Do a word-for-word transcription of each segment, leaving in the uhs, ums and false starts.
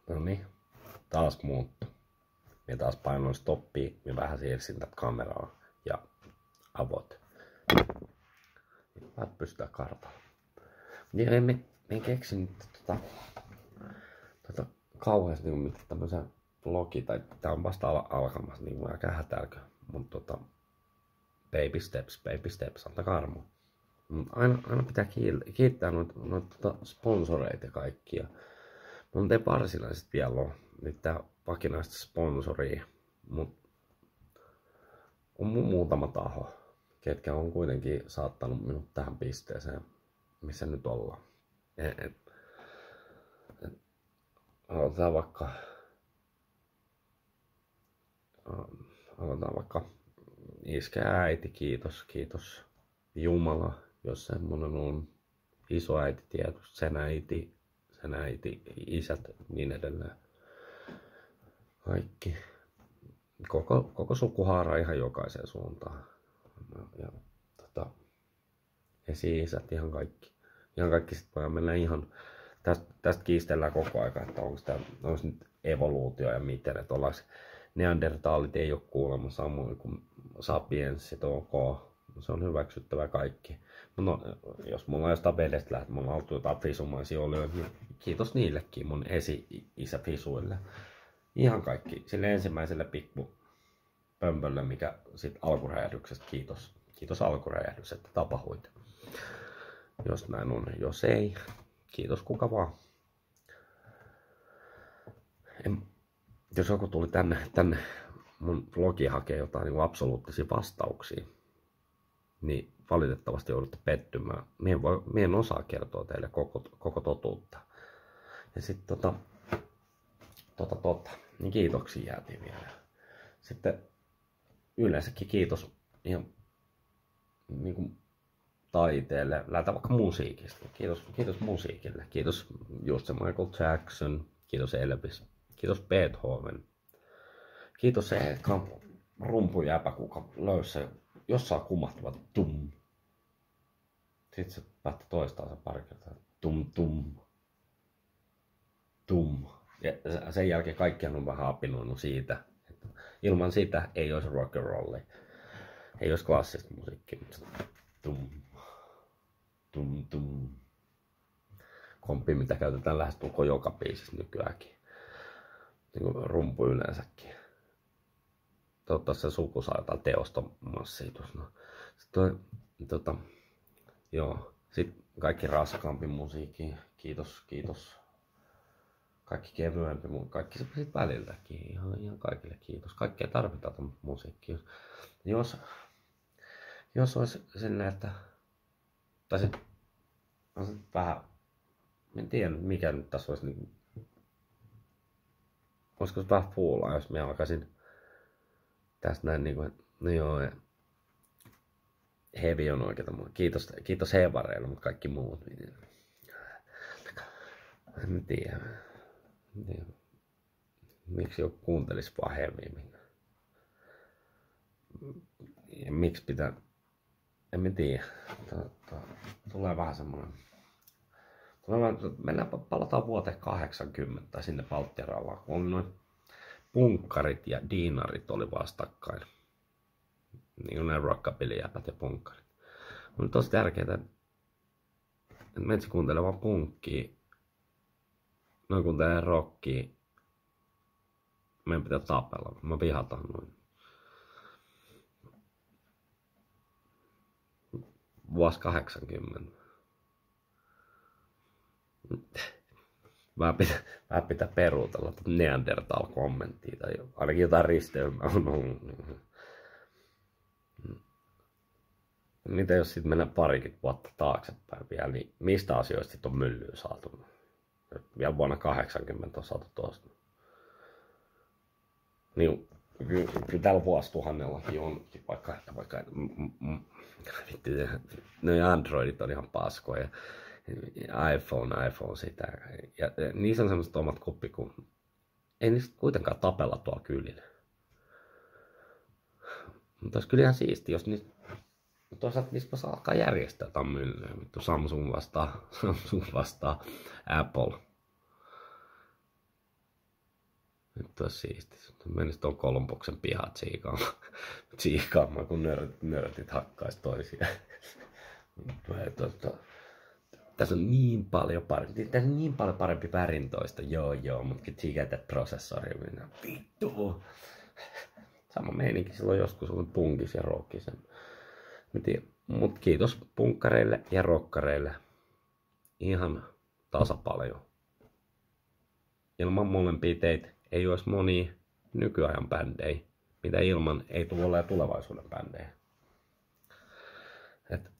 No niin, taas muuttu. Minä taas painoin stoppia ja vähän siirsin tätä kameraa ja avot. Vähän pystytään kartalla. Niin en, en, en keksinyt tota, tota, kauheasti niin tämmöisen vlogi, tai tää on vasta al alkamassa, niin kuin älkää hätäilkö. Mut tota, baby steps, baby steps, antakaa armoa. Aina, aina pitää kiittää noita, noita tota sponsoreita ja kaikkia. Mutta ei varsinaisesti vielä ole mitään vakinaista sponsoria, mutta on muutama taho, ketkä on kuitenkin saattanut minut tähän pisteeseen, missä nyt ollaan. Et, et, et, aloitetaan vaikka, aloitetaan vaikka iskä ja äiti, kiitos, kiitos Jumala, jos semmonen on, isoäiti tietysti, sen äiti, sen äiti, isät, niin edelleen. Kaikki. Koko, koko sukuhaara ihan jokaiseen suuntaan. Ja, ja tota, esi-isät, ihan kaikki. Ihan kaikki sit voi mennä ihan, tästä, tästä kiistellään koko aika, että onko tämä nyt evoluutio ja miten, että ollaanko neandertaalit ei ole kuulemma samoin kuin sapienssit, ok. Se on hyväksyttävä kaikki. No, jos mulla on jostain vedestä lähtee, mulla on ollut jotain fisumaisia olioita, niin kiitos niillekin mun esi-isä fisuille. Ihan kaikki. Sille ensimmäiselle pikku pömpölle, mikä sit alkuräjähdyksestä, kiitos. Kiitos alkuräjähdys, että tapahuit. Jos näin on, jos ei, kiitos kuka vaan. En, jos joku tuli tänne, tänne mun vlogiin hakee jotain niin absoluuttisia vastauksia, niin valitettavasti joudutte pettymään. Mie en, voi, mie en osaa kertoa teille koko, koko totuutta. Ja sitten tota, tota, tota, niin kiitoksia jäätiin vielä. Sitten yleensäkin kiitos ihan niin kuin taiteelle, lähdetään vaikka musiikista. Kiitos, kiitos musiikille. Kiitos just se Michael Jackson, kiitos Elvis, kiitos Beethoven. Kiitos se rumpujäpä, kuka löysi jossain kumahtuva tum. Sitten se päätti toistaa se pari kertaa. Tum tum. Tum. Ja sen jälkeen kaikkihan on vähän apinoinut siitä. Että ilman sitä ei olisi rock'n'rollia. Ei olisi klassista musiikkia. Tum. Tum tum. Kompi, mitä käytetään lähestulkoon joka biisissä nykyäänkin. Niin kuin rumpu yleensäkin. Toivottavasti se suku saa jotain teostomassiitus. No. Sitten tota, joo. Sitten kaikki raskaampi musiikki. Kiitos, kiitos. Kaikki kevyempi, kaikki se sit välilläkin. Ihan, ihan kaikille kiitos. Kaikkea tarvitaan tuon musiikkia. Jos, jos olisi sinne, että tai sit, on se vähän, en tiedä mikä nyt tässä olisi niin, olisiko se vähän fuulaa, jos minä alkaisin tästä näin niinku, no joo, ja Heavy on oikeeta mua. Kiitos, kiitos Hevareille, mutta kaikki muut. En tiedä. Niin. Miksi joku kuuntelisi vaan Heavyä? Ja miksi pitää, en tiedä. Tulee vähän semmoinen. Mennään, palataan vuoteen kahdeksankymmentä sinne Baltiarallaan, kun oli noin punkkarit ja diinarit oli vastakkain. Niin kuin ne rockabilly-jäpät ja punkkarit. On tosi tärkeää, että metsi kuuntelee vaan punkkia. Noin kuuntelee rockia. Meidän pitää tapella. Mä vihataan noin. Vuosi kahdeksankymmentä. Mä pitää, mä pitää peruutella Neandertal-kommenttia tai ainakin jotain risteymää on ollut. Mitä jos sitten mennään parikymmentä vuotta taaksepäin vielä, niin mistä asioista sit on myllyä saatu? Vielä vuonna kahdeksankymmentä on saatu tuosta. Niin, kyllä, kyllä tällä vuosituhannellakin on vaikka, vaikka no Androidit on ihan paskoja. iPhone, iPhone sitä. Ja, ja niissä on sellaiset omat kuppi, kun ei niistä kuitenkaan tapella tuolla kylillä. Mutta olisi kyllä ihan siisti, jos niistä, toisaalta niistä voisi alkaa järjestää jotain myllyä. Vittu Samsung vastaa, Samsung vastaa Apple. Nyt olisi siisti. Menisit tuon Kolumbuksen pihaan tsiikaamaan, tsiikaamaan kun nörtit, nörtit hakkaisi toisiaan. Tuota, tässä on niin paljon parempi, tässä on niin paljon parempi värintoista, joo joo, mutta tsiikätä prosessori, minä vittu. Sama meininki silloin joskus oli punkis ja rockisen. Mutta kiitos punkkareille ja rokkareille. Ihan tasapaljo. Ilman molempia teitä ei olisi monia nykyajan bändejä, mitä ilman ei tule olemaan tulevaisuuden bändejä. Et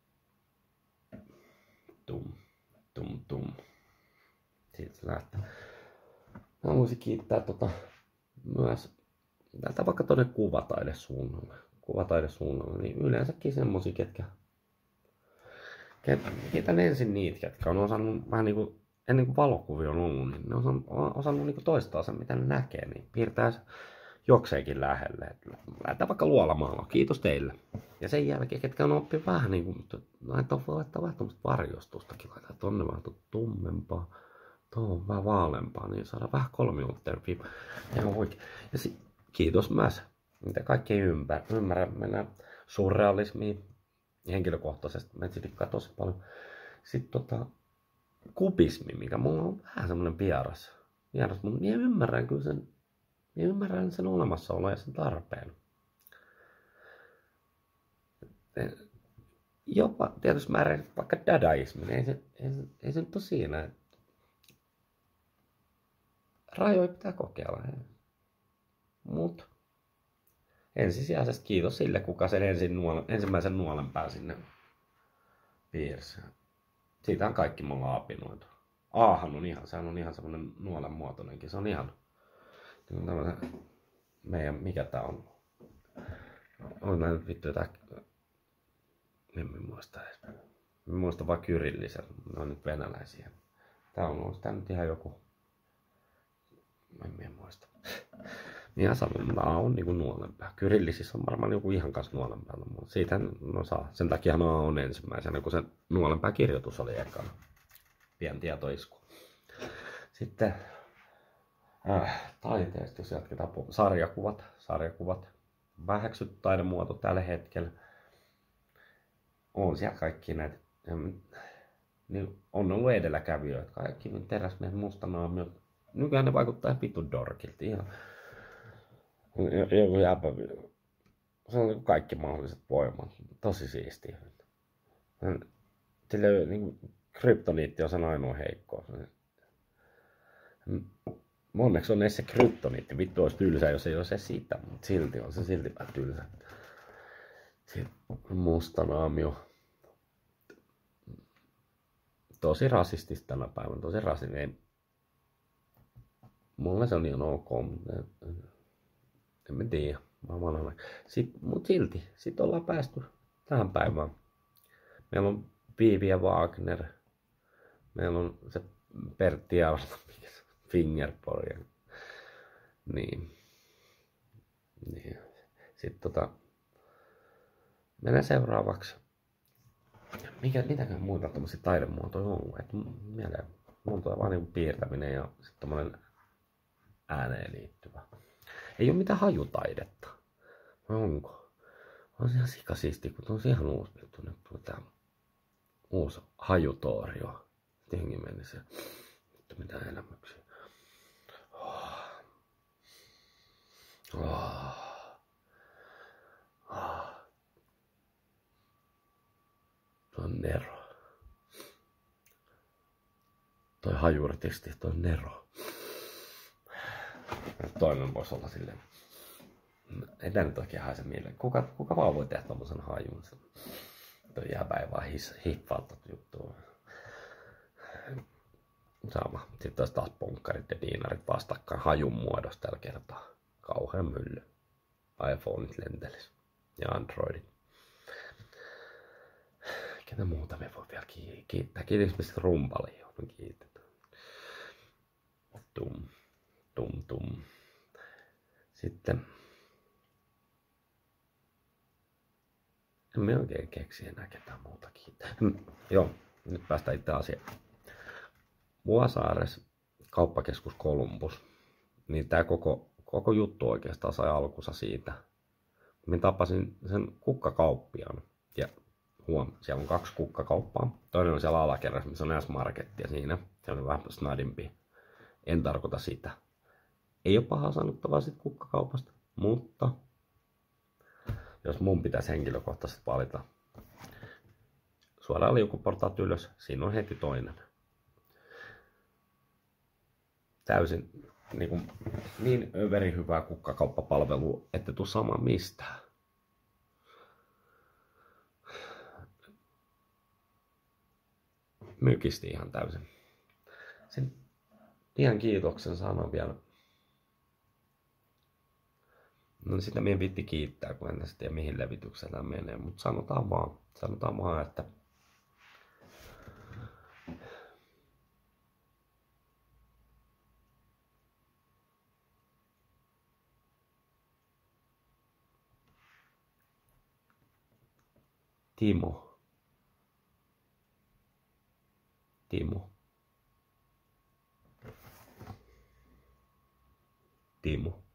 tum, tum, tum. Siitä se lähtee. Mä haluaisin kiittää tota myös täältä vaikka tuonne kuvataidesuunnalle. Kuvataidesuunnalle, niin yleensäkin semmosia, ketkä kiitän ensin niitä, ketkä on osannut vähän niinku ennen kuin valokuvia on ollut, niin ne on osannut niinku toistaa sen, mitä ne näkee, niin piirtää jokseenkin lähelle. Lähdetään vaikka luolamaalla. Kiitos teille. Ja sen jälkeen, ketkä on oppinut vähän niin kuin, laittaa laittaa vähän tuommoista varjostustakin, laittaa tonne vähän tummempaa, tuohon vähän vaaleampaa, niin saadaan vähän kolmiulotteinen. Ihan oikein. Ja sit, kiitos myös, mitä kaikki ei ymmärrä. Ymmärrä, mennään surrealismiin henkilökohtaisesti. Mä dikkaan tosi paljon. Sitten tota, kubismi, mikä mulla on vähän semmoinen vieras. Vieras, mutta minä ymmärrän kyllä sen, minä ymmärrän sen olemassaolo ja sen tarpeen. Jopa tietysti määrin vaikka dadaismi, niin ei se, ei, se, ei se nyt ole siinä. Rajoja pitää kokeilla. Mut ensisijaisesti kiitos sille, kuka sen ensin nuolen, ensimmäisen nuolenpää sinne piirsi. Siitä on kaikki me ollaan apinoitu. Aahan on ihan, sehän on ihan semmonen nuolen muotoinenkin, se on ihan meidän, mikä tää on? On näin vittu jotain, en muista edes. En muista vaan kyrillisen, ne on nyt venäläisiä. Tää on, onko tää nyt ihan joku, en, en muista. Ihan sanon, nää on niinku nuolenpää. Kyrillisissä on varmaan joku ihan kanssa nuolenpäällä, mutta siitä no saa. Sen takia nää on ensimmäisenä, kun se nuolenpää kirjoitus oli ekana. Pieni tietoisku. Sitten äh, taiteesta, jos jatketaan, sarjakuvat, sarjakuvat. Väheksytty taidemuoto tällä hetkellä. On siellä kaikki näitä, niin on ollut edelläkävijöitä. Kaikki teräsmiehet, mustanaamiot. Nykyään ne vaikuttaa vittu dorkilta. Ihan joku jäpä. Se on kaikki mahdolliset voimat. Tosi siistiä. Sillä niin kryptoniitti on sen ainoa heikkous. Onneksi on edes se kryptoniitti. Vittu olisi tylsä, jos ei olisi sitä, mutta silti on se silti vähän tylsä. Mustanaamio. Tosi rasistista tänä päivänä. Tosi rasistinen. Mulle se on ihan ok. En mä tiedä. Mutta silti. Sitten ollaan päästy tähän päivään. Meillä on Viivi ja Wagner. Meillä on se Pertti ja Fingerboard. Niin. niin. Sitten tota. Mennään seuraavaksi. Mikä, mitäkään muita tommosia taidemuotoja on ollut? Et mieleen. Mulla on vaan niinku piirtäminen ja sitten tommonen ääneen liittyvä. Ei oo mitään hajutaidetta. Onko? On se ihan sikasiisti, kun on se ihan uusi juttu. Nyt tuli tää uusi hajutoorio. Jengi meni se. Nyt mitään elämyksiä. Oh. Oh. Oh. Tuo on Nero. Toi hajurtisti, toi on Nero. Toinen voisi olla silleen. Ei tää nyt oikein haise mieleen. Kuka, kuka vaan voi tehdä tommosen hajun? Toi jäbä ei vaan hiffaa tot juttua. Sama. Sitten olisi taas punkkarit ja diinarit vastakkain hajun muodossa tällä kertaa. Kauhean mylly. iPhoneit lentelis. Ja Androidit. Ketä muuta me voi vielä kiittää? Kiitos mistä rumpali, johon kiitetään. Tum, tum, tum. Sitten. En me oikein keksi enää ketään muuta kiittää. Hmm, joo, nyt päästään itse asiaan. Vuosaares, kauppakeskus Columbus. Niin tää koko, koko juttu oikeastaan sai alkunsa siitä. Minä tapasin sen kukkakauppiaan. Ja huom, siellä on kaksi kukkakauppaa. Toinen on siellä alakerrassa, missä on S-Marketti ja siinä. Se on vähän snadimpi. En tarkoita sitä. Ei ole pahaa sanottavaa sit kukkakaupasta, mutta jos mun pitäisi henkilökohtaisesti valita suoraan liukuportaat ylös, siinä on heti toinen. Täysin niin, kuin, niin överin hyvää kukkakauppapalvelua, ette tuu saamaan mistään. Mykisti ihan täysin. Sen ihan kiitoksen sanon vielä. No sitä minä viitti kiittää, kun en tiedä mihin levitykseen tämä menee, mutta sanotaan vaan, sanotaan vaan, että Timo, Timo, Timo.